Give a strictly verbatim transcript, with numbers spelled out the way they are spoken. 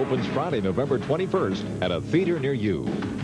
opens Friday, November twenty-first at a theater near you.